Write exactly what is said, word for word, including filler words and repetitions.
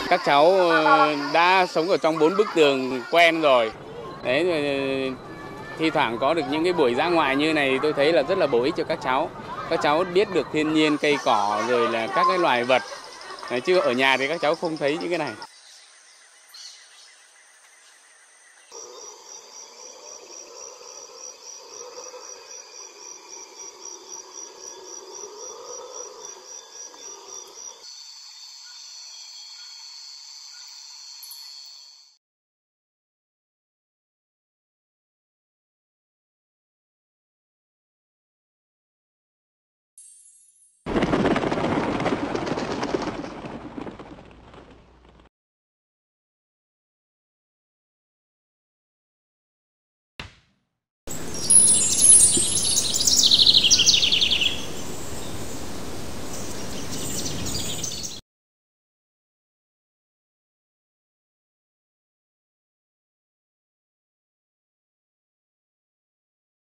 Các cháu đã sống ở trong bốn bức tường quen rồi. Đấy, thi thoảng có được những cái buổi dã ngoại như này tôi thấy là rất là bổ ích cho các cháu. Các cháu biết được thiên nhiên, cây cỏ rồi là các cái loài vật. Chứ ở nhà thì các cháu không thấy những cái này.